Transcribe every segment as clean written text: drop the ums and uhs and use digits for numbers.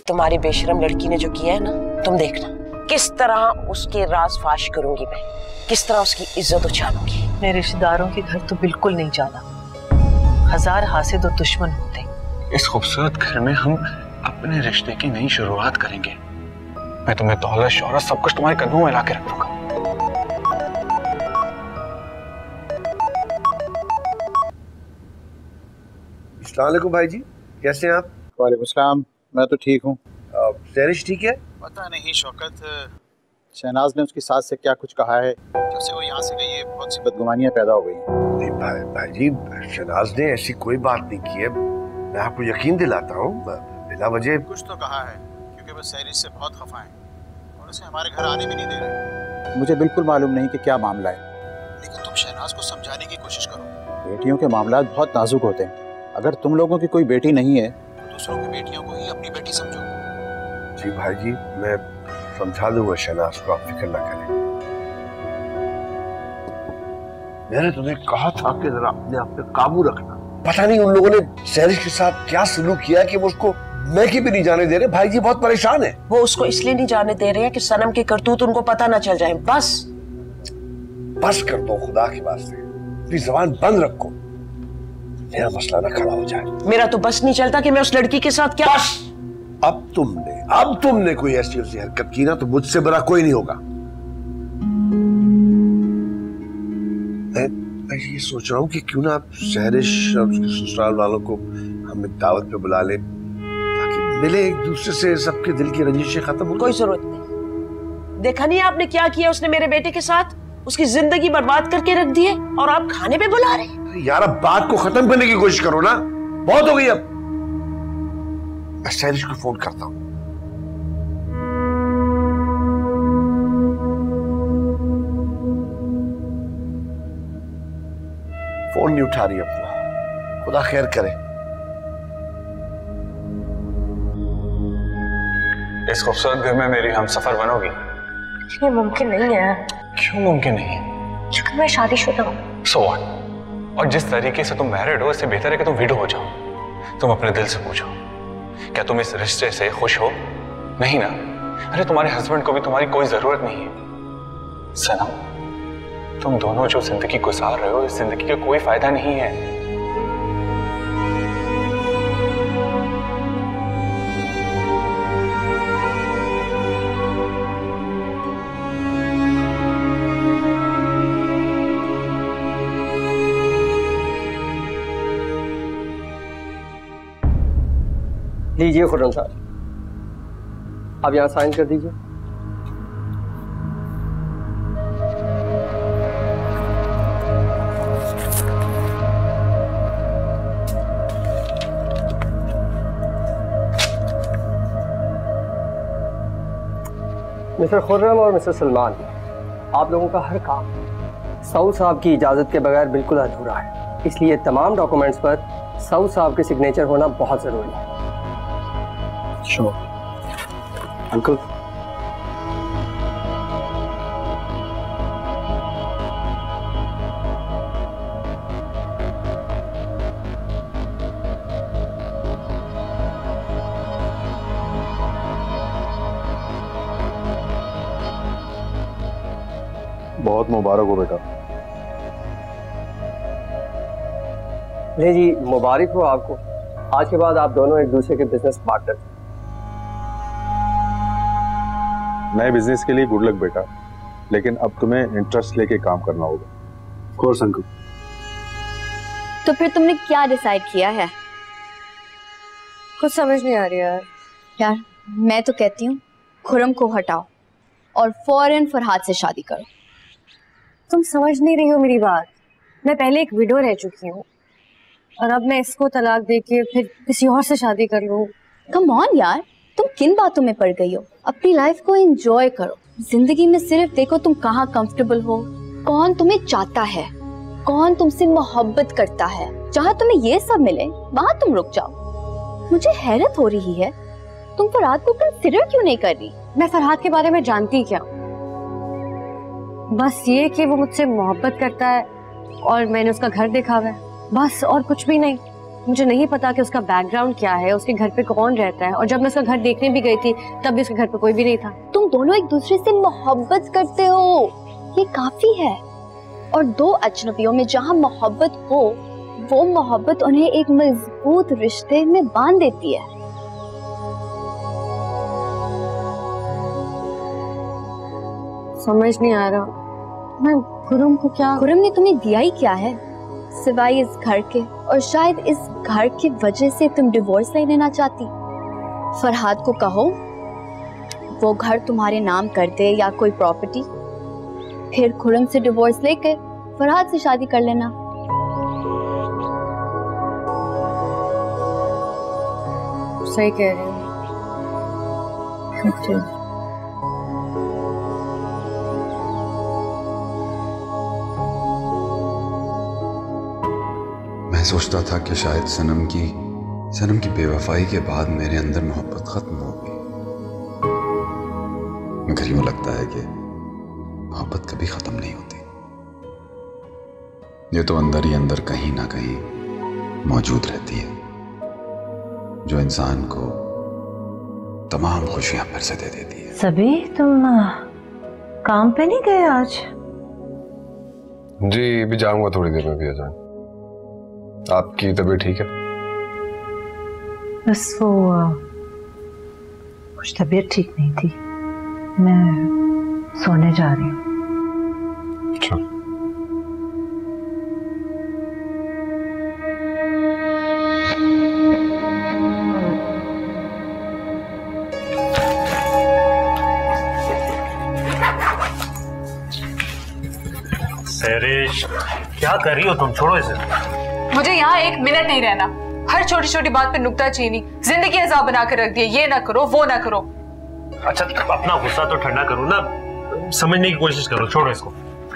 तुम्हारी बेशरम लड़की ने जो किया है ना, तुम देखना किस तरह उसके राज फाश करूंगी मैं, किस तरह उसकी इज्जत उछालूंगी। मैं रिश्तेदारों के घर तो बिल्कुल नहीं जाना, 1000 हासिद और दुश्मन होते। इस खूबसूरत घर में हम अपने रिश्ते की नई शुरुआत करेंगे। मैं तुम्हें दौलत शौहरत सब कुछ तुम्हारे कदमों में ला के रख दूंगा। अस्सलाम वालेकुम भाई जी, कैसे हैं आप? वालेकुम सलाम, मैं तो ठीक हूँ। सैरिश ठीक है? पता नहीं शौकत, शहनाज ने उसकी सास से क्या कुछ कहा है, जब से वो यहाँ से गई है बहुत सी बदगुमानियाँ पैदा हो गई। नहीं भाई जी, शहनाज ने ऐसी कोई बात नहीं की है, मैं आपको यकीन दिलाता हूँ। बिला वजह कुछ तो कहा है, क्योंकि वो सैरिश से बहुत खफा है और उसे हमारे घर आने भी नहीं दे रहे। मुझे बिल्कुल मालूम नहीं कि क्या मामला है, लेकिन तुम शहनाज को समझाने की कोशिश करो। बेटियों के मामला बहुत नाजुक होते हैं। अगर तुम लोगों की कोई बेटी नहीं है तो दूसरों की बेटियों को ही अपनी बेटी समझो। जी भाई जी, मैं समझा दूंगा शहनाज को, आप फिक्र ना करें। मैंने तुम्हें कहा था कि जरा अपने आप पे काबू रखना। पता नहीं उन लोगों ने सैरिश के साथ क्या सलूक किया कि वो उसको मैके भी नहीं जाने दे रहे। भाई जी बहुत परेशान है। वो उसको इसलिए नहीं जाने दे रहे हैं कि सनम के करतूत उनको पता ना चल जाए। बस कर दो खुदा के वास्ते, अपनी जुबान बंद रखो, मेरा मसला ना खड़ा हो जाए। मेरा तो बस नहीं चलता कि मैं उस लड़की के साथ क्या। बस अब तुमने कोई ऐसी वैसी हरकत की ना तो मुझसे बड़ा कोई नहीं होगा। मैं ये सोच रहा हूँ कि क्यों ना आप सैरिश और उसके ससुराल वालों को हम एक दावत पे बुला लें, ताकि मिले एक दूसरे से, सबके दिल की रंजिशें खत्म हो। कोई जरूरत नहीं। देखा नहीं आपने क्या किया उसने मेरे बेटे के साथ? उसकी जिंदगी बर्बाद करके रख दी है और आप खाने पे बुला रहे। यार अब बात को खत्म करने की कोशिश करो ना, बहुत हो गई अब। मैं सैरिश को फोन करता हूँ। फोन नहीं उठा रही अब, खुदा खैर करे। इस खूबसूरत घर में मेरी हमसफर बनोगी? ये मुमकिन नहीं है। क्यों मुमकिन नहीं है? क्योंकि मैं शादीशुदा हूँ। So what? और जिस तरीके से तुम मैरिड हो, इससे बेहतर है कि तुम विडो हो जाओ। तुम अपने दिल से पूछो, क्या तुम इस रिश्ते से खुश हो? नहीं ना? अरे तुम्हारे हस्बैंड को भी तुम्हारी कोई जरूरत नहीं है। सनम, तुम दोनों जो जिंदगी गुजार रहे हो, इस जिंदगी का कोई फायदा नहीं है। लीजिए खुर्रम साहब, आप यहाँ साइन कर दीजिए। मिस्टर खुर्रम और मिस्टर सलमान, आप लोगों का हर काम सऊद साहब की इजाज़त के बगैर बिल्कुल अधूरा है, इसलिए तमाम डॉक्यूमेंट्स पर सऊद साहब के सिग्नेचर होना बहुत ज़रूरी है। Sure. Uncle. बहुत मुबारक हो बेटा। ले जी, मुबारक हो आपको। आज के बाद आप दोनों एक दूसरे के बिजनेस पार्टनर। नए बिजनेस के लिए गुड लक बेटा, लेकिन अब तुम्हें इंटरेस्ट लेके काम करना होगा। Of course uncle. तो फिर तुमने क्या डिसाइड किया है? कुछ समझ नहीं आ रही यार मैं तो कहती हूँ खुर्रम को हटाओ और फौरन फरहाद से शादी करो। तुम समझ नहीं रही हो मेरी बात। मैं पहले एक विडो रह चुकी हूँ और अब मैं इसको तलाक देके फिर किसी और से शादी कर लूँ। कम ऑन यार, तुम किन बातों में पड़ गई हो? अपनी लाइफ को एंजॉय करो। जिंदगी में सिर्फ देखो तुम कहाँ कंफर्टेबल हो, कौन तुम्हें चाहता है, कौन तुमसे मोहब्बत करता है। जहाँ तुम्हें ये सब मिले वहाँ तुम रुक जाओ। मुझे हैरत हो रही है, तुम फरहाद को कंसिडर क्यों नहीं कर रही? मैं फरहाद के बारे में जानती क्या, बस ये कि वो मुझसे मोहब्बत करता है और मैंने उसका घर देखा हुआ है, बस और कुछ भी नहीं। मुझे नहीं पता कि उसका बैकग्राउंड क्या है, उसके घर पे कौन रहता है, और जब मैं उसका घर देखने भी गई थी तब भी उसके घर पे कोई भी नहीं था। तुम दोनों एक दूसरे से मोहब्बत करते हो, ये काफी है। और दो अजनबियों में जहाँ मोहब्बत हो, वो मोहब्बत उन्हें एक मजबूत रिश्ते में बांध देती है। समझ नहीं आ रहा मैं खुरम को क्या। खुरम ने तुम्हें दिया ही क्या है सिवाय इस घर के, और शायद इस घर की वजह से तुम डिवोर्स नहीं लेना चाहती। फरहाद को कहो वो घर तुम्हारे नाम कर दे या कोई प्रॉपर्टी, फिर खुरम से डिवोर्स लेके फरहाद से शादी कर लेना। सही कह रही हूँ। मैं सोचता था कि शायद सनम की बेवफाई के बाद मेरे अंदर मोहब्बत खत्म हो गई, मगर यूं लगता है कि मोहब्बत कभी खत्म नहीं होती। ये तो अंदर ही अंदर कहीं ना कहीं मौजूद रहती है, जो इंसान को तमाम खुशियां फिर से दे देती है। सभी तुम काम पे नहीं गए आज? जी भी जाऊंगा थोड़ी देर में भी। अजान, आपकी तबीयत ठीक है? बस वो कुछ तबीयत ठीक नहीं थी, मैं सोने जा रही हूँ। अच्छा। सैरिश, क्या कर रही हो तुम? छोड़ो इसे। मुझे यहाँ एक मिनट नहीं रहना। हर छोटी छोटी बात पे नुक्ताचीनी, जिंदगी अजाब बना कर रख दिया। ये ना करो, वो ना करो। अच्छा अपना गुस्सा तो ठंडा करो ना, समझने की कोशिश करो। छोड़ो इसको।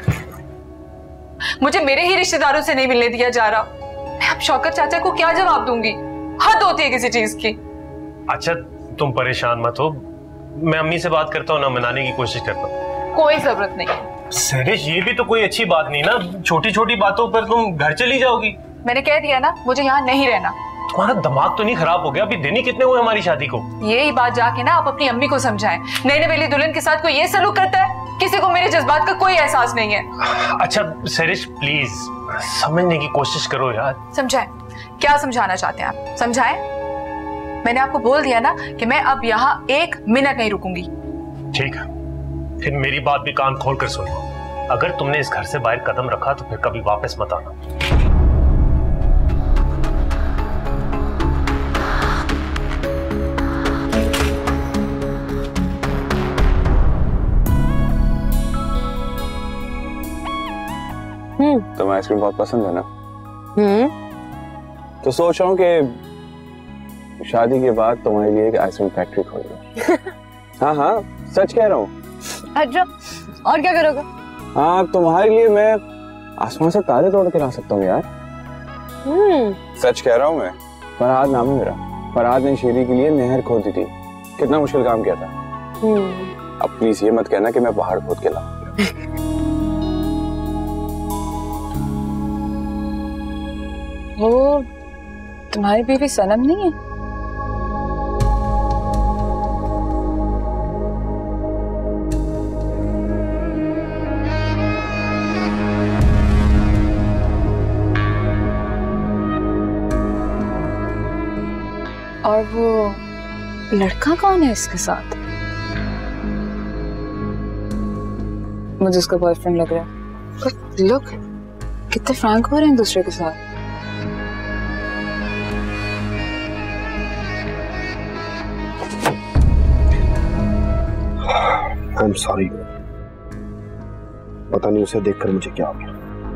मुझे मेरे ही रिश्तेदारों से नहीं मिलने दिया जा रहा। मैं अब शौकत चाचा को क्या जवाब दूंगी? हद होती है किसी चीज की। अच्छा तुम परेशान मत हो, मैं अम्मी से बात करता हूँ ना, मनाने की कोशिश करता हूँ। कोई जरूरत नहीं। सैरिश, ये भी तो कोई अच्छी बात नहीं ना, छोटी छोटी बातों पर तुम घर चली जाओगी। मैंने कह दिया ना, मुझे यहाँ नहीं रहना। तुम्हारा दिमाग तो नहीं खराब हो गया? अभी दिन ही कितने हुए हमारी शादी को? यही बात जाके ना आप अपनी अम्मी को समझाएं। नई नवेली दुल्हन के साथ कोई ये सलूक करता है? किसी को मेरे जज्बात का कोई एहसास नहीं है। अच्छा सैरिश प्लीज समझने की कोशिश करो यार। समझाएं? क्या समझाना चाहते हैं आप? समझाएं? मैंने आपको बोल दिया ना कि मैं अब यहाँ एक मिनट नहीं रुकूंगी। ठीक है, फिर मेरी बात भी कान खोल कर सुनो। अगर तुमने इस घर से बाहर कदम रखा तो फिर कभी वापस मत आना। तुम्हें आइसक्रीम बहुत पसंद है ना? तो सोच रहा हूँ कि शादी के बाद तुम्हारे लिए एक आइसक्रीम फैक्ट्री खोल लूं। हाँ हाँ सच कह रहा हूँ। अच्छा और क्या करोगे? हाँ तुम्हारे लिए मैं आसमान से तारे तोड़ के ला सकता हूँ यार। सच कह रहा हूँ मैं। फरहाद नाम है मेरा। फरहाद ने शेरी के लिए नहर खोदी थी। कितना मुश्किल काम किया था। अब प्लीज ये मत कहना कि मैं पहाड़ खोद के लाऊं। वो तुम्हारी बीवी सनम नहीं है? और वो लड़का कौन है इसके साथ? मुझे उसका बॉयफ्रेंड लग रहा है। पर लोग कितने फ्रैंक हो रहे हैं दूसरे के साथ। I'm sorry. पता नहीं उसे देखकर मुझे क्या हो गया।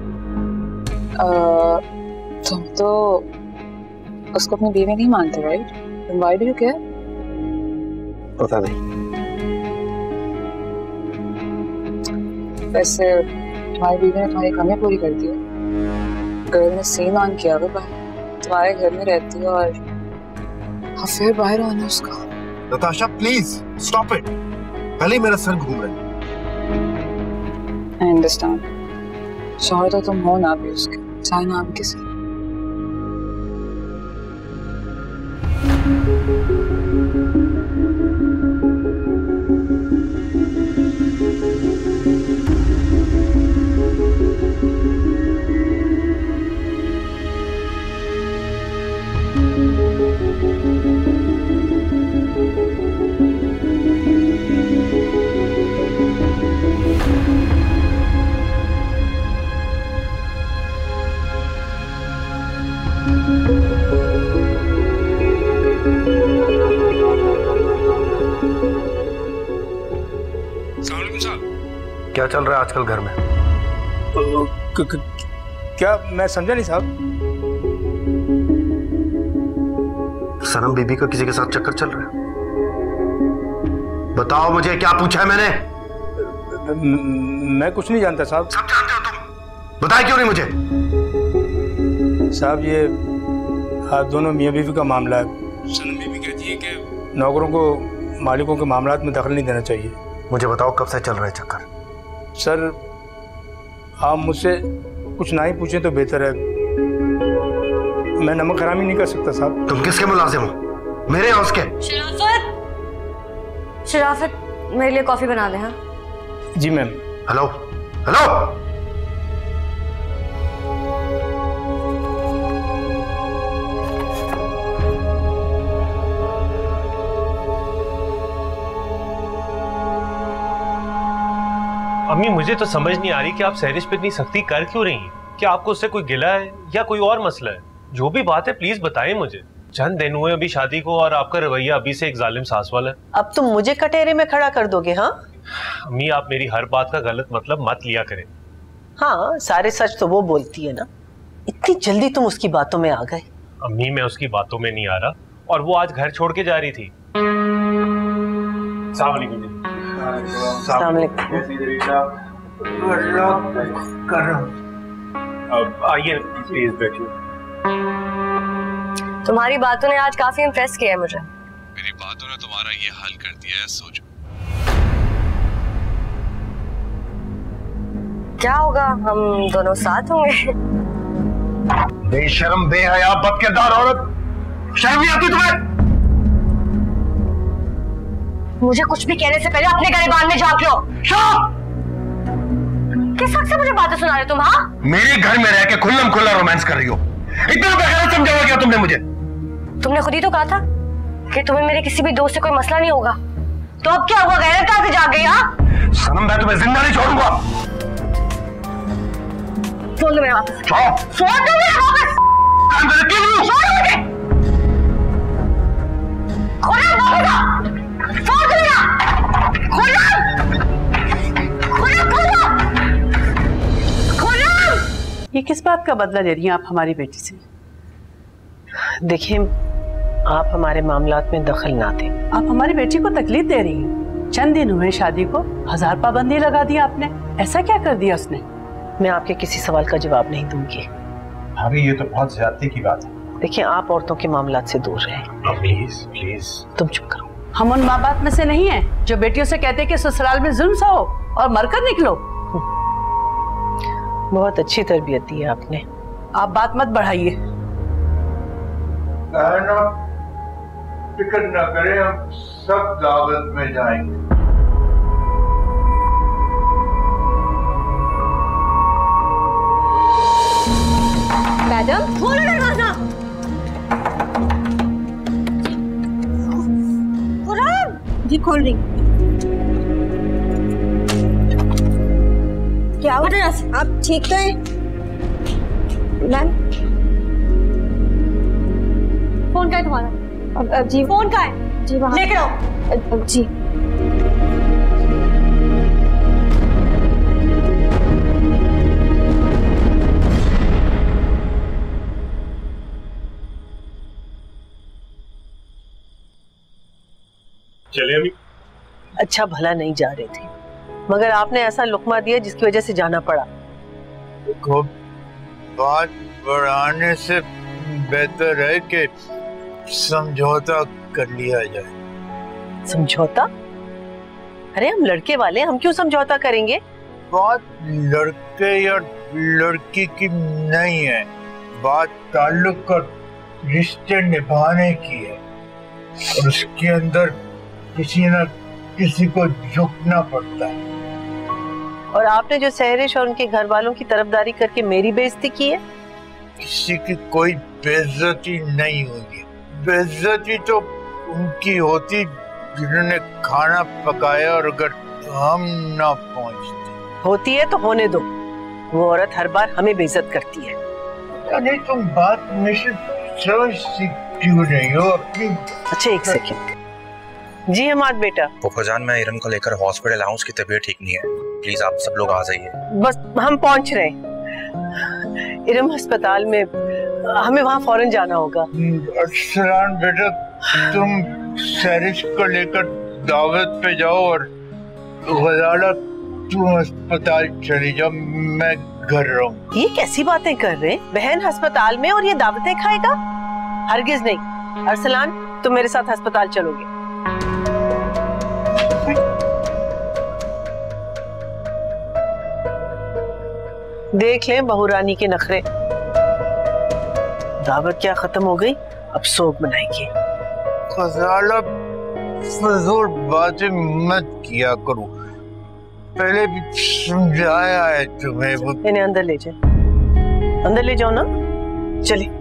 तुम तो उसको अपनी बीवी नहीं मानते, right? Why do you care? पता नहीं। वैसे तुम्हारी बीवी ने तुम्हारी कमी पूरी कर दी है। गर्ल ने सीन ऑन किया वो बाहर, तुम्हारे घर में रहती है और फिर बाहर आना उसका। Natasha please stop it. पहले मेरा सर घूम रहा है। I understand. शौहर तो तुम हो ना भी उसके, चाहे ना भी किसी। क्या चल रहा है आजकल घर में? क्या? मैं समझा नहीं साहब। सनम बीबी का किसी के साथ चक्कर चल रहा है? बताओ मुझे, क्या पूछा है मैंने? मैं कुछ नहीं जानता साहब। सब जानते हो तुम, बताए क्यों नहीं मुझे? साहब ये आप दोनों मियाँ बीवी का मामला है। सनम बीबी कहती है कि नौकरों को मालिकों के मामलात में दखल नहीं देना चाहिए। मुझे बताओ कब से चल रहा है चक्कर? सर आप मुझसे कुछ ना ही पूछें तो बेहतर है। मैं नमक हरामी नहीं कर सकता साहब। तुम किसके मुलाजिम हो? मेरे या उसके? शराफत मेरे लिए कॉफी बना दे। हाँ जी मैम। हेलो हेलो, अम्मी मुझे तो समझ नहीं आ रही कि आप सहरिश पे इतनी सख्ती कर क्यों रही हैं? क्या आपको उससे कोई गिला है या कोई और मसला है? जो भी बात है प्लीज बताएं मुझे। चंद दिन हुए अभी शादी को और आपका रवैया अभी से एक जालिम सास वाला है। अब तुम मुझे कटहरे में खड़ा कर दोगे? हाँ अम्मी आप मेरी हर बात का गलत मतलब मत लिया करें। हाँ, सारे सच तो वो बोलती है ना। इतनी जल्दी तुम उसकी बातों में आ गए? अम्मी मैं उसकी बातों में नहीं आ रहा, और वो आज घर छोड़ के जा रही थी। अस्सलाम वालेकुम जी। आइए प्लीज बैठिए। तुम्हारी बातों ने आज काफी इम्प्रेस किया है मुझे। मेरी बातों ने तुम्हारा ये हाल कर दिया है, सोचो। क्या होगा, हम दोनों साथ होंगे। बेशर्म, बेहया, बदकिरदार औरत, शर्म नहीं आती तुम्हें? मुझे कुछ भी कहने से पहले अपने गिरबान में झांक लो। किस हक से मुझे बातें सुना रहे तुम? हाँ, मेरे घर में रह के खुल्लम खुल्ला रोमांस कर रही हो। इतना बेगैरत समझाया क्या तुमने मुझे? तुमने खुद ही तो कहा था कि तुम्हें मेरे किसी भी दोस्त से कोई मसला नहीं होगा। तो अब क्या हुआ, गैरत कहां से जाग गई? हाँ सनम, मैं तुम्हें जिंदा नहीं छोड़ूंगा। फोन दो मेरे वापस। फोन दो मेरे वापस। ये किस बात का बदला ले रही हैं आप हमारी बेटी से? देखिए, आप हमारे मामलात में दखल ना दें। आप हमारी बेटी को तकलीफ दे रही हैं। चंद दिन हुए शादी को, 1000 पाबंदी लगा दी आपने। ऐसा क्या कर दिया उसने? मैं आपके किसी सवाल का जवाब नहीं दूंगी। भाभी ये तो बहुत ज्यादती की बात है। देखिए, आप औरतों के मामलात से दूर रहें। प्लीज प्लीज तुम चुप करो। हम उन माँ बाप में से नहीं हैं जो बेटियों से कहते हैं कि ससुराल में जुल्म सहो और मरकर निकलो। बहुत अच्छी तरबियत दी है आपने। आप बात मत बढ़ाइए। फिक्र न करें, हम सब दावत में जाएंगे। मैडम खोलो दरवाजा। जी खोल रही। क्या हुआ? आप ठीक तो हैं मैम? फोन का है तुम्हारा? जी फोन का है? जी वहाँ लेके आओ। जी चलिए अभी। अच्छा भला नहीं जा रहे थे, मगर आपने ऐसा लुकमा दिया जिसकी वजह से जाना पड़ा। देखो, बात बढ़ाने से बेहतर है कि समझौता कर लिया जाए। समझौता? अरे हम लड़के वाले, हम क्यों समझौता करेंगे? बात लड़के या लड़की की नहीं है, बात ताल्लुक और रिश्ते निभाने की है। और उसके अंदर किसी न किसी को झुकना पड़ता है। और आपने जो सहरिश और उनके घर वालों की तरफदारी करके मेरी बेइज्जती की है? किसी की कोई बेइज्जती नहीं हुई। बेइज्जती तो उनकी होती जिन्होंने खाना पकाया, और अगर हम ना पहुंचते। होती है तो होने दो, वो औरत हर बार हमें बेइज्जत करती है। नहीं, तुम बात मुझे समझती क्यों नहीं हो अपनी? अच्छा एक सेकंड। जी हमाद बेटा। फूफाजान, मैं इरम को लेकर हॉस्पिटल आऊं, उसकी तबीयत ठीक नहीं है, प्लीज आप सब लोग आ जाइए। बस हम पहुंच रहे हैं इरम अस्पताल में, हमें वहाँ फौरन जाना होगा। अरसलान बेटा, तुम सहरिश को लेकर दावत पे जाओ और गजाला तुम अस्पताल चली जाओ, मैं घर रहूं। ये कैसी बातें कर रहे हैं? बहन अस्पताल में और ये दावतें खाएगा? हरगिज नहीं। अरसलान, तुम मेरे साथ अस्पताल चलोगे। देख लें बहू रानी के नखरे। दावत क्या खत्म हो गई, अब सोग मनाएंगे। गजाला, फजूल बातें मत किया करो, पहले भी समझाया है तुम्हें। इन्हें अंदर ले जाओ, अंदर ले जाओ ना। चलिए।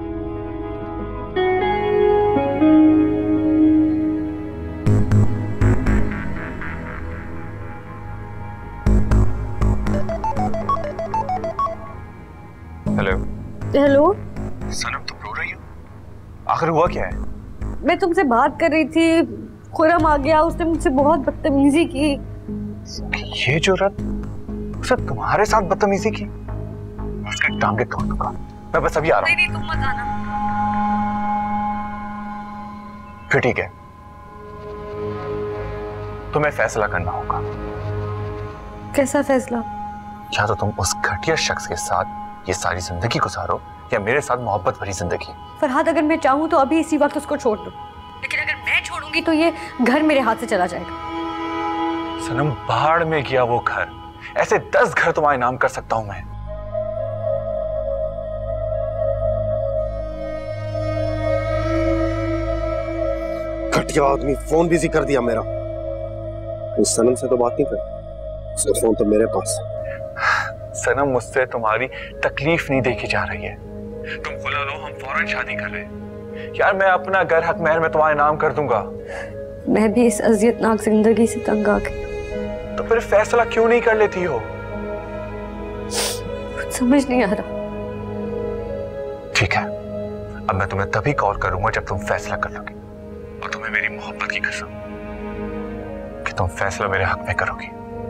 हेलो। हेलो सनम, तुम रो रही हो? आखिर हुआ क्या है? मैं तुमसे बात कर रही थी, खुरम आ गया, उसने मुझसे बहुत बदतमीजी की। ये जुर्रत, उसने तुम्हारे साथ बदतमीजी की? उसकी टांगे तोड़ दूंगा। मैं बस अभी आ रहा हूँ। नहीं, तुम मत आना। फिर ठीक है, तुम्हें फैसला करना होगा। कैसा फैसला? या तो तुम उस घटिया शख्स के साथ ये सारी जिंदगी गुजारो, या मेरे साथ मोहब्बत भरी जिंदगी। फरहाद, अगर मैं चाहूँ तो अभी इसी वक्त उसको छोड़ दूं, लेकिन अगर मैं छोड़ूंगी तो ये घर मेरे हाथ से चला जाएगा। सनम, बाहर में गया वो घर, ऐसे 10 घर तुम्हारे नाम कर सकता हूं मैं। घटिया आदमी, फोन बिजी कर दिया मेरा। इस सनम से तो बात नहीं कर, उसका फोन तो मेरे पास। सनम, मुझसे तुम्हारी तकलीफ नहीं देखी जा रही है। तुम खुला लो, हम फौरन शादी कर रहे हैं। यार, मैं अपना घर हक महर में तुम्हारे नाम कर दूंगा। मैं भी इस अजियतनाक जिंदगी से तंग आ गई। तो फिर फैसला क्यों नहीं कर लेती हो? कुछ समझ नहीं आ रहा। ठीक है, अब मैं तुम्हें तभी कॉल करूंगा जब तुम फैसला कर लोगी, और तुम्हें मेरी मोहब्बत की कसम कि तुम फैसला मेरे हक में करोगी।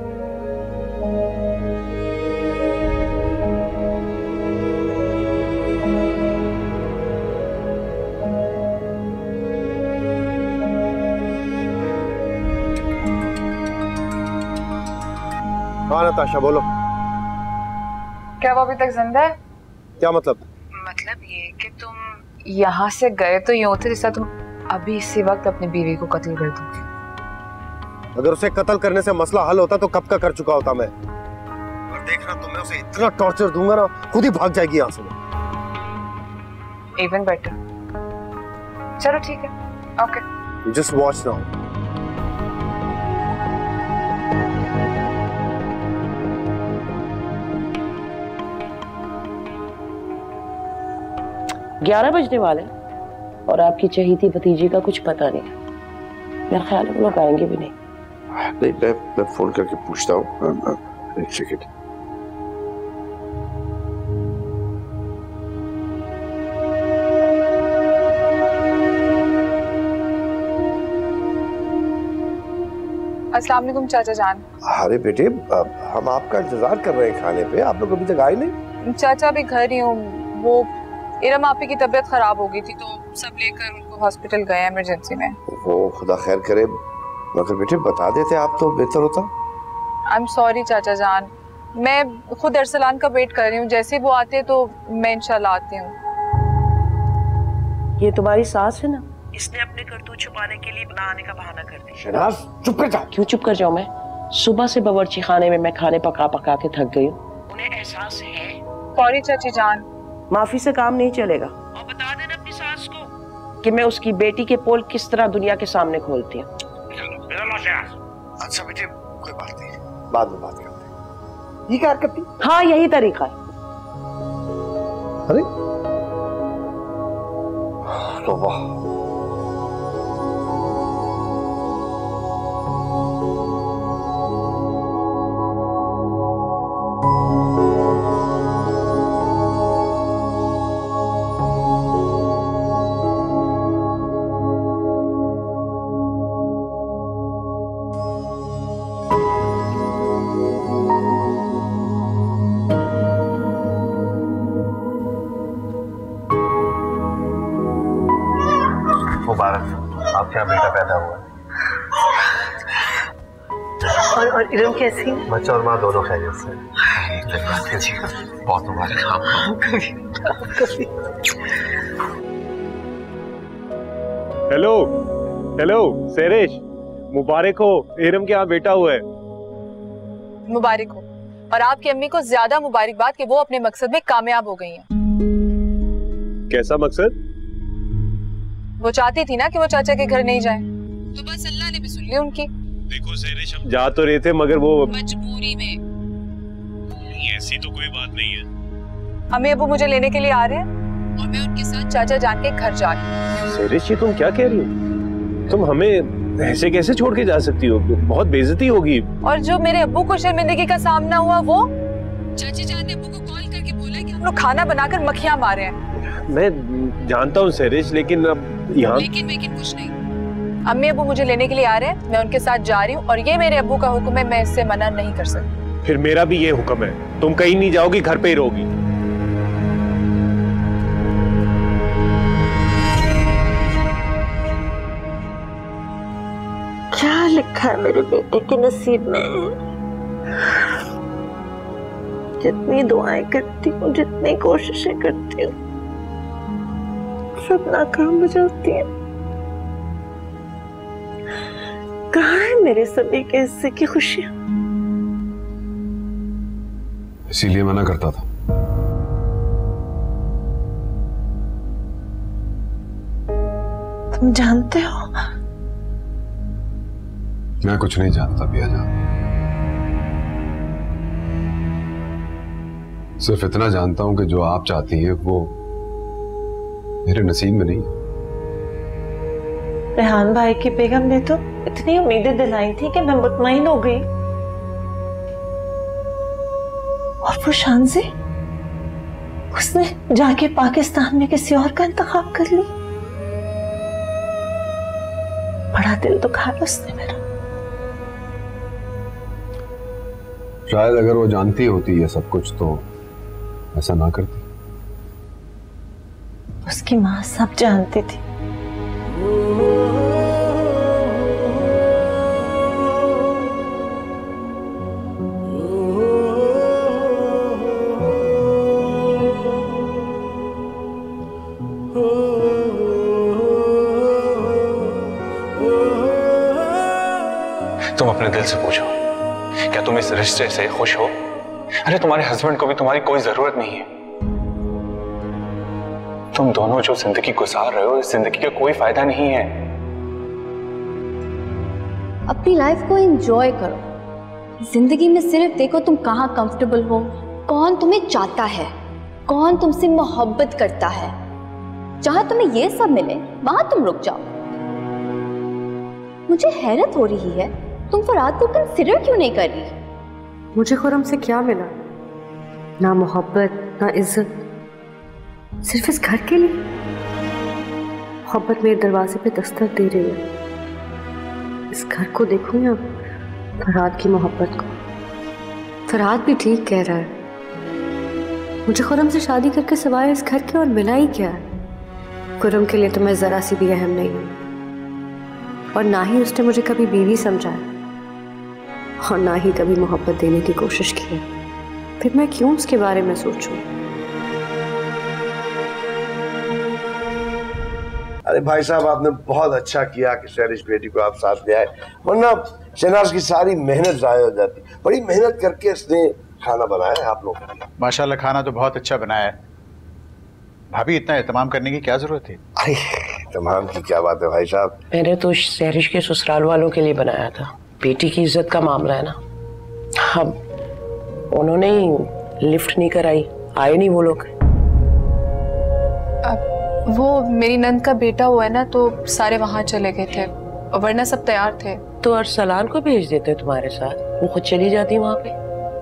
हाँ नताशा, बोलो। क्या वो अभी तक जिंदा है? क्या मतलब? मतलब ये कि तुम यहाँ से गए तो यूं थे जैसा तुम अभी इसी वक्त अपनी बीवी को कत्ल कर दोगे। अगर उसे कत्ल करने से मसला हल होता तो कब का कर चुका होता मैं। और देखना, तुम्हें उसे इतना टॉर्चर दूंगा ना, खुद ही भाग जाएगी यहाँ से। Even better. चलो ठीक है, ओके। Just watch now. ग्यारह बजने वाले और आपकी चहीती भतीजी का कुछ पता नहीं है। मेरा ख्याल है वो लोग आएंगे भी नहीं। नहीं, मैं फोन करके पूछता हूँ। एक सेकंड। अस्सलाम वालेकुम चाचा जान। अरे बेटे, हम आपका इंतजार कर रहे हैं खाने पे, आप लोग अभी तक आए नहीं। चाचा अभी घर ही हूँ। वो इरम आपी की तबीयत खराब हो गई थी तो सब लेकर उनको हॉस्पिटल गए इमरजेंसी में। वो खुदा खैर करे, मगर बेटे बता देते आप तो बेहतर होता। आई एम सॉरी चाचा जान, मैं खुद अरसलान का वेट कर रही हूँ, जैसे वो आते तो मैं इंशाल्लाह आती हूँ। ये तुम्हारी सास है ना, इसने अपने करतूत छुपाने के लिए ना आने का बहाना कर दिया। शहनाज, चुप कर जाओ। क्यों चुप कर जाऊं मैं? सुबह से बावर्ची खाने में मैं खाने पका पका के थक गई हूँ। उन्हें एहसास है। सॉरी चाची जान। माफी से काम नहीं चलेगा। और बता देना अपनी सास को कि मैं उसकी बेटी के पोल किस तरह दुनिया के सामने खोलती हूँ। अच्छा बेटे कोई बात नहीं, बाद में बात करते हैं। ये क्या हरकत थी? हाँ यही तरीका है। अरे तो वाह, आपके यहाँ बेटा पैदा हुआ और इरम कैसी? बच्चा और माँ दोनों खैरियत से। बहुत मुबारक आपको। हेलो हेलो सैरिश, मुबारक हो, इरम के यहाँ बेटा हुआ है। मुबारक हो, और आपकी अम्मी को ज्यादा मुबारकबाद कि वो अपने मकसद में कामयाब हो गई हैं। कैसा मकसद? वो चाहती थी ना कि वो चाचा के घर नहीं जाए, तो बस अल्लाह ने भी सुन ली उनकी। देखो सैरिश, हम जा तो रहे थे मगर वो मजबूरी में। ऐसी तो कोई बात नहीं है। अम्मी अबू मुझे लेने के लिए आ रहे हैं और मैं उनके साथ चाचा जान के घर जा रही हूँ। सैरिश जी तुम क्या कह रही हो? तुम हमें ऐसे कैसे छोड़ के जा सकती हो? बहुत बेइज्जती होगी। और जो मेरे अब्बू को शर्मिंदगी का सामना हुआ, वो चाचा जान ने अब्बू को कॉल करके बोला कि हम लोग खाना बनाकर मक्खियां मारे हैं। मैं जानता हूँ सैरिश, लेकिन अब यहाँ लेकिन कुछ नहीं। अम्मी अब्बू मुझे लेने के लिए आ रहे हैं, मैं उनके साथ जा रही हूँ और ये मेरे अब्बू का हुक्म है, मैं इससे मना नहीं कर सकती। फिर मेरा भी ये हुक्म है, तुम कहीं नहीं जाओगी, घर पे ही रहोगी। क्या लिखा है मेरे बेटे के नसीब में? जितनी दुआएं करती हूँ, जितनी कोशिशें करती हूँ, सब नाकाम हो जाती है। कहाँ है मेरे सभी के हिस्से की खुशियां? इसीलिए मना करता था। तुम जानते हो? मैं कुछ नहीं जानता बिया जान, सिर्फ इतना जानता हूं कि जो आप चाहती हैं वो मेरे नसीब में नहीं है। रेहान भाई की बेगम ने तो इतनी उम्मीदें दिलाई थी कि मैं मुतमईन हो गई, और वो शानजी, उसने जाके पाकिस्तान में किसी और का इंतखाब कर ली। बड़ा दिल दुखाया उसने मेरा। शायद अगर वो जानती होती है सब कुछ तो ऐसा ना करती। उसकी माँ सब जानती थी। तुम अपने दिल से पूछो, क्या तुम इस रिश्ते से खुश हो? अरे तुम्हारे हस्बैंड को भी तुम्हारी कोई जरूरत नहीं है। तुम दोनों जो जिंदगी गुजार रहे हो, इस जिंदगी का कोई फायदा नहीं है। अपनी लाइफ को एंजॉय करो। जिंदगी में सिर्फ देखो तुम कहाँ कंफर्टेबल हो, कौन तुम्हें चाहता है, कौन तुमसे मोहब्बत करता है। जहां तुम्हें ये सब मिले वहां तुम रुक जाओ। मुझे हैरत हो रही है, तुम फराद को कंसिडर क्यों नहीं कर रही? मुझे खुरम से क्या मिला? ना मोहब्बत, ना इज्जत, सिर्फ इस घर के लिए। मोहब्बत मेरे दरवाजे पे दस्तक दे रही है। इस घर को देखूं या फराद की मोहब्बत को? फराद भी ठीक कह रहा है। मुझे खुरम से शादी करके सिवाय इस घर के और मिला ही क्या है? खुरम के लिए तो मैं जरा सी भी अहम नहीं हूं, और ना ही उसने मुझे कभी बीवी समझा है, और ना ही कभी मोहब्बत देने की कोशिश की है। फिर मैं क्यों उसके बारे में सोचूं? अरे भाई साहब, आपने बहुत अच्छा किया कि शहरिश बेटी को आप साथ ले आए, वरना शहनाज की सारी मेहनत जाया हो जाती। बड़ी मेहनत करके इसने खाना बनाया है आप लोगों के लिए। माशाल्लाह खाना तो बहुत अच्छा बनाया है। भाभी इतना एहतमाम करने की क्या जरूरत थी? अरे तमाम की क्या बात है भाई साहब? मैंने तो सहरिश के ससुराल वालों के लिए बनाया था, बेटी की इज्जत का मामला है ना। अब उन्होंने ही लिफ्ट नहीं कराई, आए नहीं वो लोग। वो मेरी नंद का बेटा हुआ है ना, तो सारे वहां चले गए थे, वरना सब तैयार थे। तो अरसलान को भेज देते तुम्हारे साथ, वो खुद चली जाती वहां पे।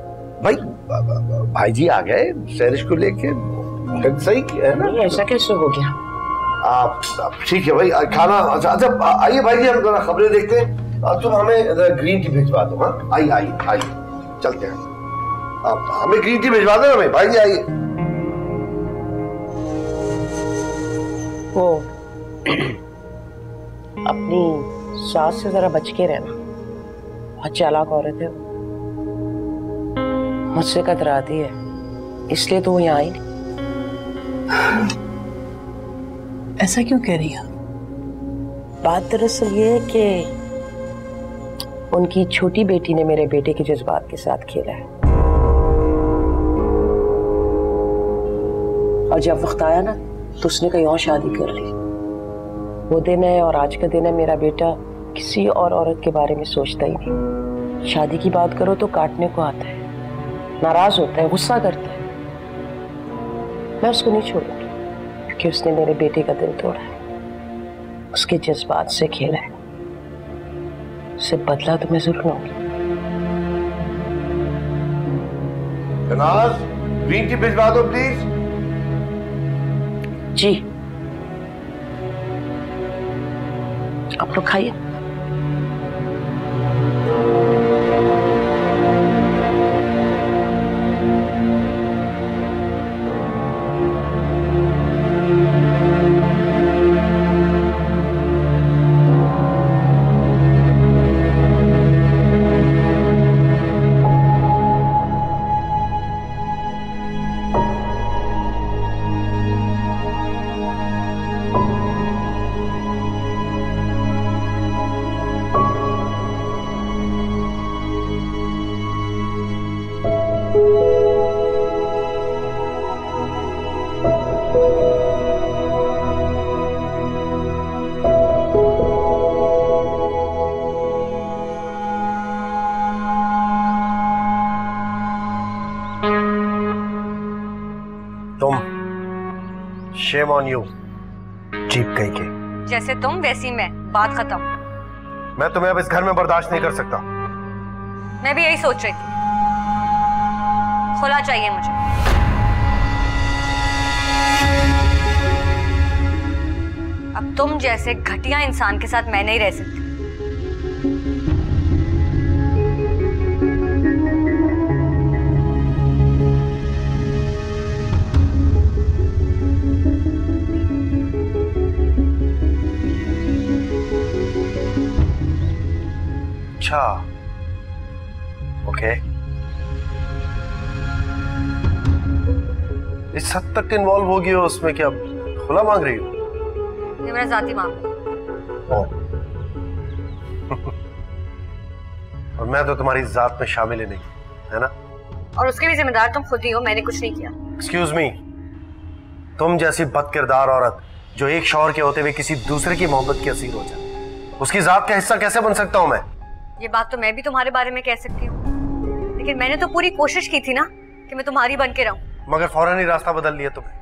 भाई जी आ गए सहरिश को लेके, सही है ना? नहीं, ऐसा कैसे हो गया? आप ठीक है भाई, खाना अच्छा आइए भाई जी, हम जरा खबरें देखते हैं। तुम हमें ग्रीन टी भिजवा दो। हाँ आइए आइए आइए, चलते हैं। आप हमें ग्रीन टी भिजवा दो हमें, भाई जी आइए। वो अपनी सास से जरा बच के रहना, बहुत चालाक औरत है, मुझसे कतराती है, इसलिए तो वो यहाँ आई नहीं। ऐसा क्यों कह रही है? बात दरअसल ये है कि उनकी छोटी बेटी ने मेरे बेटे के जज्बात के साथ खेला है, और जब वक्त आया ना तो उसने कहीं और शादी कर ली। वो दिन है और आज का दिन है, मेरा बेटा किसी और औरत के बारे में सोचता ही नहीं। शादी की बात करो तो काटने को आता है, नाराज होता है, गुस्सा करता है। मैं उसको नहीं छोड़ूंगी क्योंकि उसने मेरे बेटे का दिल तोड़ा है, उसके जज्बात से खेला है, उससे बदला तो मैं जरूर लूंगी। शहनाज, ग्रीन टी भिजवा दो प्लीज। जी, आप लोग खाइए। Shame on you, चीप कहीं के। जैसे तुम वैसी मैं, बात खत्म। मैं तुम्हें अब इस घर में बर्दाश्त नहीं कर सकता। मैं भी यही सोच रही थी, खुला चाहिए मुझे। अब तुम जैसे घटिया इंसान के साथ मैं नहीं रह सकती। अच्छा, ओके। इस हद तक इन्वॉल्व हो गई हो उसमें कि अब खुला मांग रही हो? ये मेरा जाती मामला। और मैं तो तुम्हारी जात में शामिल ही नहीं, है ना? और उसके भी जिम्मेदार तुम खुद ही हो, मैंने कुछ नहीं किया। एक्सक्यूज मी, तुम जैसी बदकिरदार औरत जो एक शौहर के होते हुए किसी दूसरे की मोहब्बत की असीर हो जाए, उसकी जात का हिस्सा कैसे बन सकता हूं मैं? ये बात तो मैं भी तुम्हारे बारे में कह सकती हूँ, लेकिन मैंने तो पूरी कोशिश की थी ना कि मैं तुम्हारी बन के रहूं। मगर फौरन ही रास्ता बदल लिया तुमने।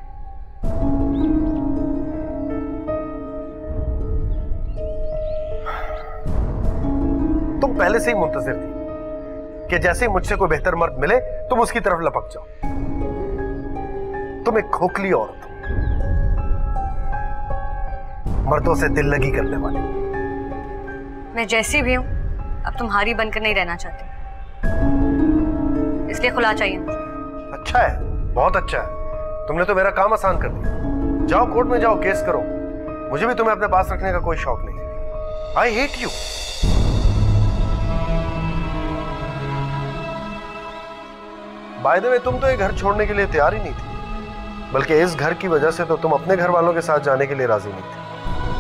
तुम पहले से ही मुंतजिर थी कि जैसे ही मुझसे कोई बेहतर मर्द मिले तुम उसकी तरफ लपक जाओ। तुम एक खोखली औरत हो, मर्दों से दिल लगी करने वाली। मैं जैसी भी हूं अब तुम्हारी बनकर नहीं रहना चाहती, इसलिए खुला चाहिए मुझे। अच्छा है, बहुत अच्छा है। तुमने तो मेरा काम आसान कर दिया। जाओ कोर्ट में जाओ, केस करो। मुझे भी तुम्हें अपने पास रखने का कोई शौक नहीं है। I hate you. By the way, तुम तो ये घर छोड़ने के लिए तैयार ही नहीं थी, बल्कि इस घर की वजह से तो तुम अपने घर वालों के साथ जाने के लिए राजी नहीं थी।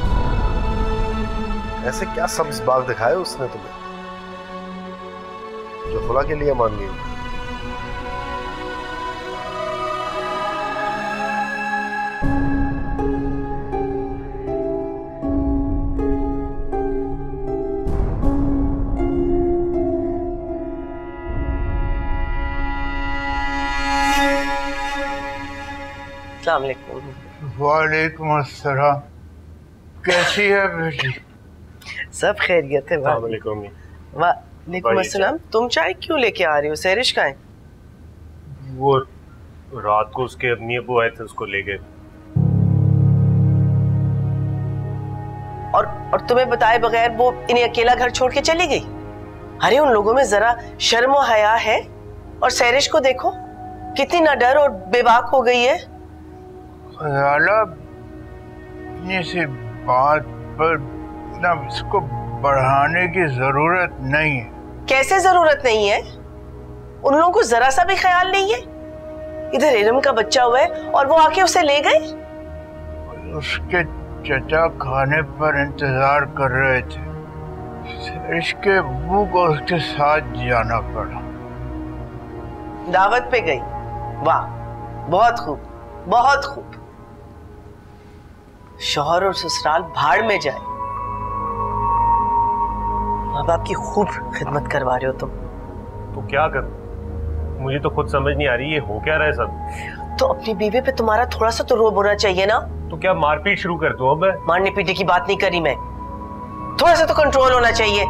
ऐसे क्या सब्ज बाग दिखाया उसने तुम्हें जो खुला के लिए मान गई? अस्सलाम वालेकुम। वालेकुम अस्सलाम। कैसी है बेटी? सब खैरियत है। वालेकुम। वालेकुम अस्सलाम। तुम चाय क्यों लेके आ रही हो? सहरिश कहाँ है? वो रात को उसके अम्मी अबू आए थे, उसको ले गए। और तुम्हें बताए बगैर वो इन्हें अकेला घर छोड़ के चली गई? अरे उन लोगों में जरा शर्म और हया है। और सहरिश को देखो कितनी नडर और बेबाक हो गई है। इसी बात पर ना इसको बढ़ाने की जरूरत नहीं है। कैसे जरूरत नहीं है? उन लोगों को जरा सा भी ख्याल नहीं है। इधर इरम का बच्चा हुआ है और वो आके उसे ले गए। उसके चचा खाने पर इंतजार कर रहे थे, इसके अब्बू को उसके साथ जाना पड़ा। दावत पे गई? वाह, बहुत खूब, बहुत खूब। शौहर और ससुराल भाड़ में जाए। माँ बाप की खूब खिदमत करवा रहे हो तुम। तो क्या करूं? मुझे तो खुद समझ नहीं आ रही ये हो क्या रहा है सब। तो अपनी बीवी पे तुम्हारा थोड़ा सा तो रोब होना चाहिए ना। तो क्या मारपीट शुरू कर दूं अब मैं? मारने पीटने की बात नहीं करी मैं, थोड़ा सा तो कंट्रोल होना चाहिए।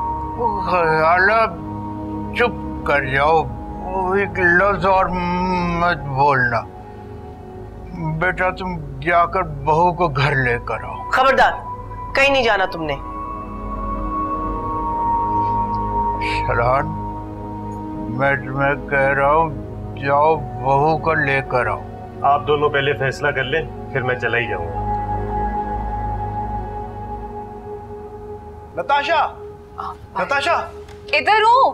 चुप कर जाओ, एक लफ्ज और मत बोलना। बेटा तुम जाकर बहू को घर लेकर आओ। खबरदार, कहीं नहीं जाना तुमने। शरान, मैं तुम्हें कह रहा हूँ जाओ बहू को लेकर आओ। आप दोनों पहले फैसला कर लें, फिर मैं चला ही जाऊंगा। नताशा, नताशा, इधर हूँ।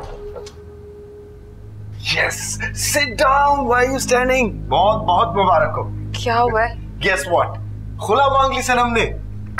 Yes, sit down. Why are you standing? बहुत बहुत मुबारक हो। क्या हुआ है? Guess what? खुला मांग ली सनम ने।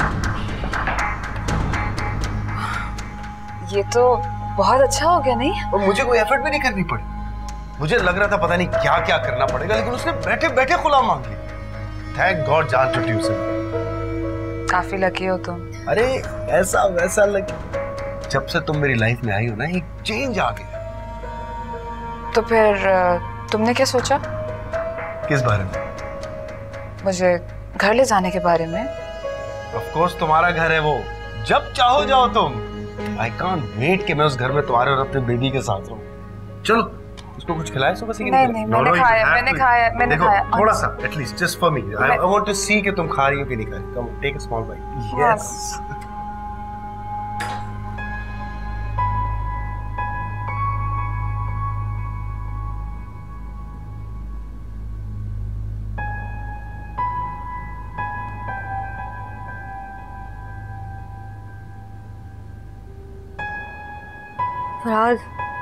ये तो बहुत अच्छा हो गया नहीं? और मुझे कोई एफर्ट भी नहीं करनी पड़ी। मुझे लग रहा था पता नहीं क्या क्या करना पड़ेगा, लेकिन उसने बैठे बैठे खुला मांग ली। थैंक गॉड जान छुट्टी उसे। काफी लकी हो तुम। अरे ऐसा वैसा लकी, जब से तुम मेरी लाइफ में आई हो ना एक चेंज आ गया। तो फिर तुमने क्या सोचा? किस बारे में? मुझे घर ले जाने के बारे में। ऑफ कोर्स तुम्हारा घर है वो, जब चाहो जाओ तुम। आई कांट वेट कि मैं उस घर में तुम्हारे और अपने बेबी के साथ रहूं। चलो उसको कुछ खिलाए सुबह से? नहीं, मैंने खाया। थोड़ा सा at least just for me. I want to see कि तुम खा रही हो कि नहीं खा रही। Come take a small bite. Yes. Faraz,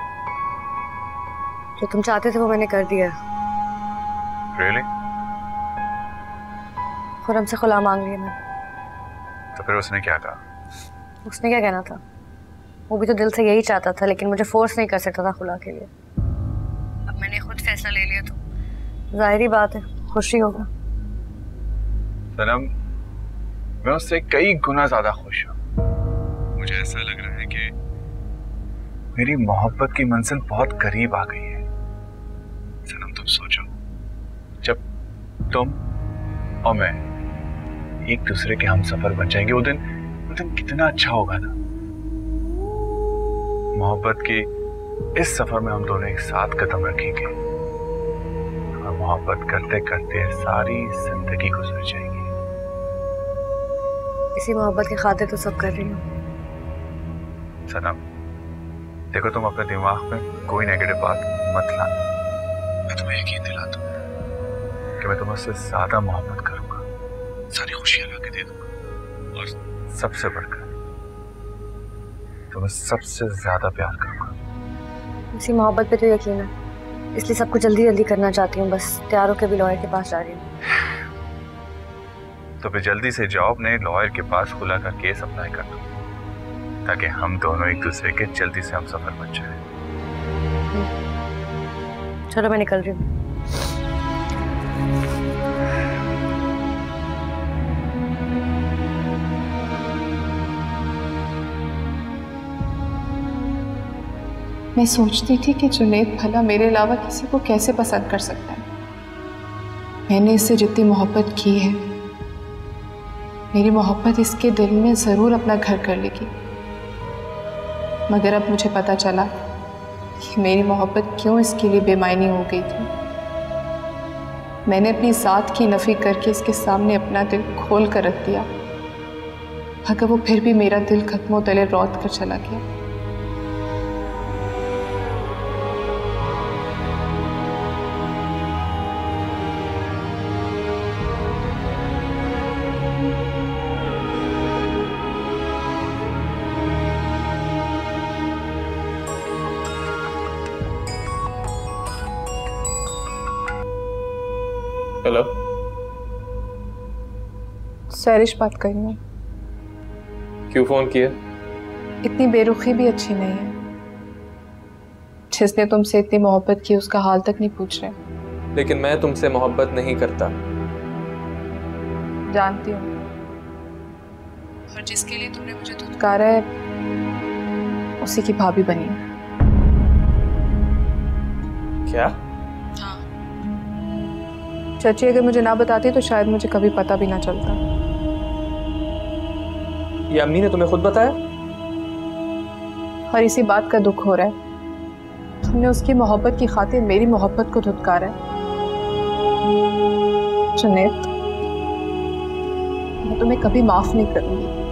जो तुम चाहते थे वो मैंने कर दिया। Really? खुरम से खुला मांग लिया मैंने। तो फिर उसने क्या कहा? उसने क्या कहना था? वो भी तो दिल से यही चाहता था, लेकिन मुझे फोर्स नहीं कर सकता था खुला के लिए। अब मैंने खुद फैसला ले लिया तो जाहिर ही बात है खुशी होगा। सनम, मैं उससे कई गुना ज्यादा खुश हूँ। मुझे ऐसा लग रहा है कि मेरी मोहब्बत की मंजिल बहुत करीब आ गई है। सनम तुम सोचो, जब तुम और मैं एक दूसरे के हम सफर बन जाएंगे, वो दिन कितना अच्छा होगा ना। मोहब्बत की इस सफर में हम दोनों एक साथ कदम रखेंगे और मोहब्बत करते करते सारी जिंदगी गुजर जाएगी। इसी मोहब्बत की खातिर तो सब कर रही हूँ। सनम देखो, तुम अपने दिमाग में कोई नेगेटिव बात मत लाना। मैं तुम्हें यकीन दिलाता हूँ कि मैं तुमसे ज्यादा मोहब्बत करूंगा, सारी खुशियां ला के दे दूंगा और सबसे बढ़कर तुम्हें सबसे ज्यादा प्यार करूंगा। इसी मोहब्बत पे तो यकीन है, इसलिए सब कुछ जल्दी जल्दी करना चाहती हूँ। बस तैयार होकर भी लॉयर के पास जा रही हूँ। तो फिर जल्दी से जाओ, अपने लॉयर के पास खुला का केस अप्लाई कर दो ताकि हम दोनों एक दूसरे के जल्दी से हम सफर बन जाए। चलो मैं निकल रही हूँ। मैं सोचती थी कि जुनैद भला मेरे अलावा किसी को कैसे पसंद कर सकता है, मैंने इससे जितनी मोहब्बत की है, मेरी मोहब्बत इसके दिल में ज़रूर अपना घर कर लेगी। मगर अब मुझे पता चला कि मेरी मोहब्बत क्यों इसके लिए बेमायनी हो गई थी। मैंने अपनी ज़ात की नफ़ी करके इसके सामने अपना दिल खोल कर रख दिया, मगर वो फिर भी मेरा दिल खत्मों तले रौंद कर चला गया। हेलो, सैरिश बात कर रही हूँ। क्यों फोन किया? इतनी बेरुखी भी अच्छी नहीं है। जिसने तुमसे इतनी मोहब्बत की उसका हाल तक नहीं पूछ रहे। लेकिन मैं तुमसे मोहब्बत नहीं करता। जानती हूँ, और जिसके लिए तुमने मुझे धुतकारा है उसी की भाभी बनी। क्या? चाची अगर मुझे ना बताती तो शायद मुझे कभी पता भी ना चलता। ये अम्मी ने तुम्हें खुद बताया? और इसी बात का दुख हो रहा है, तुमने उसकी मोहब्बत की खातिर मेरी मोहब्बत को धुतकारा है। जुनैद, मैं तुम्हें कभी माफ नहीं करूंगी।